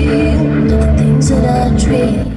dream the things that I dream.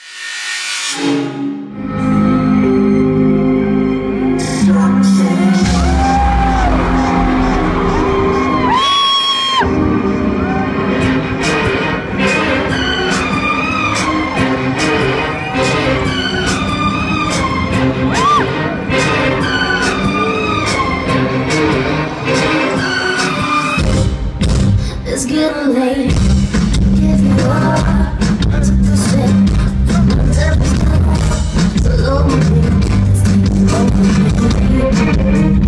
It's getting late. Give you up. Took a step from the devil's mouth. It's a lonely. It's taking over me.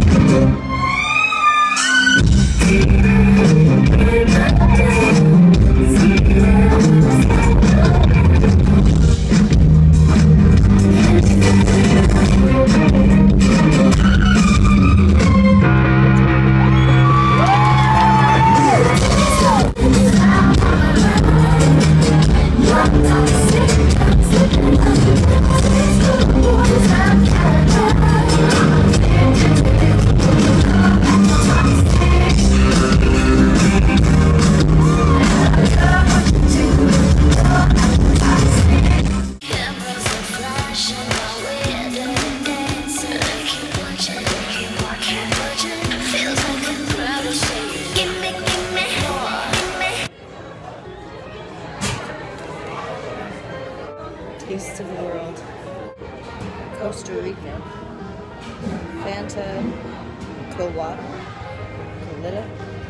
Taste of the world. Costa Rica. Fanta. Colada. Colita.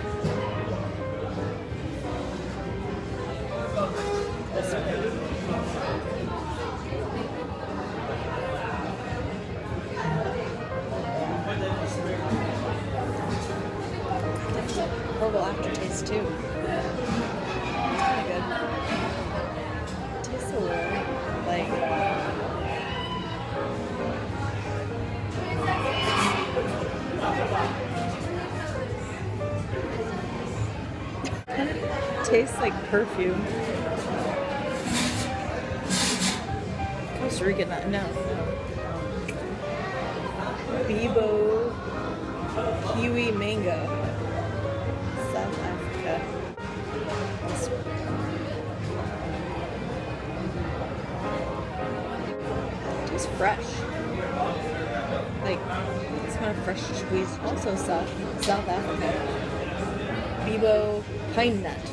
This one. That's a horrible aftertaste too. Kind of good. Tastes a little like kind of tastes like perfume. Costa Rica, no. Bibo kiwi mango. South Africa. This one. It's fresh. Like, it's kind of fresh squeezed. Also South Africa. Bibo pine nut.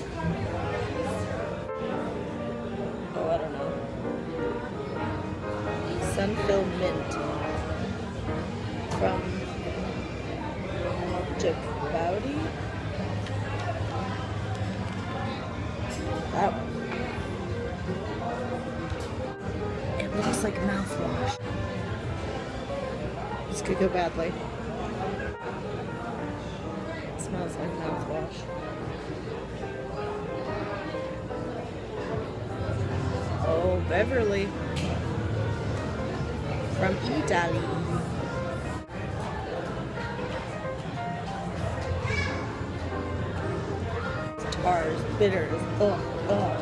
Oh, I don't know. Sun-filled mint. From Djibouti. That one. It looks like mouthwash. This could go badly. It smells like mouthwash. Oh, Beverly. From Italy. Tars, bitters, ugh, ugh.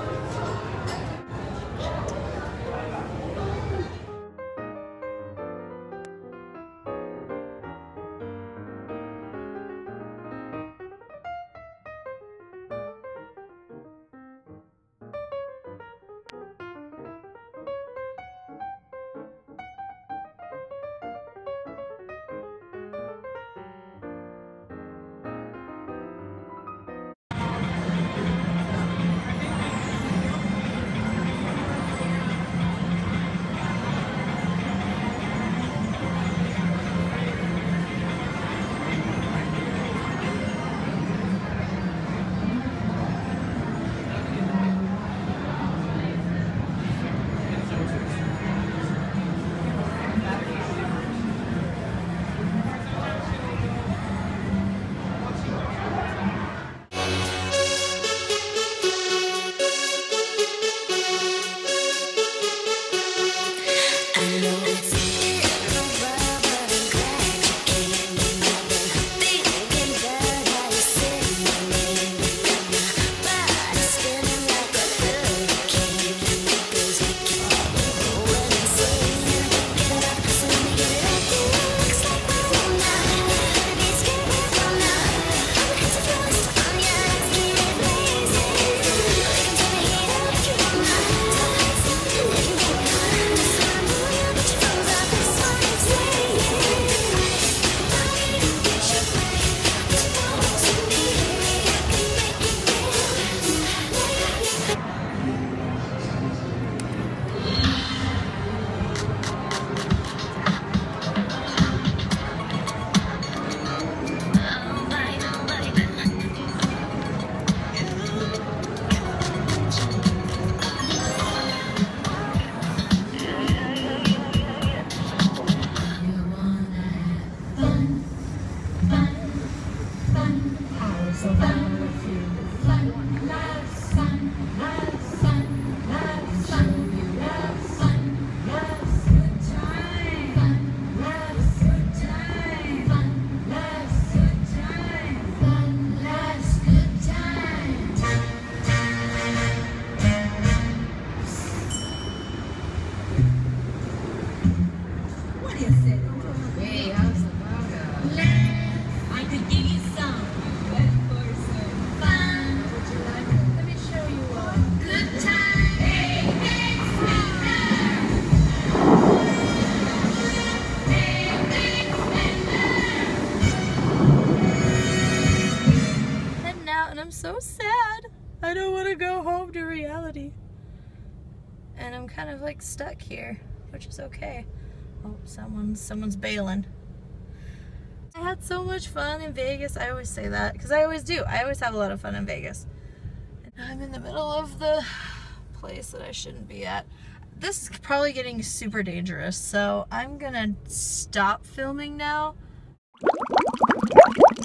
so sad. I don't want to go home to reality. And I'm kind of like stuck here, which is okay. Oh, someone's bailing. I had so much fun in Vegas. I always say that because I always do. I always have a lot of fun in Vegas. And I'm in the middle of the place that I shouldn't be at. This is probably getting super dangerous, so I'm gonna stop filming now.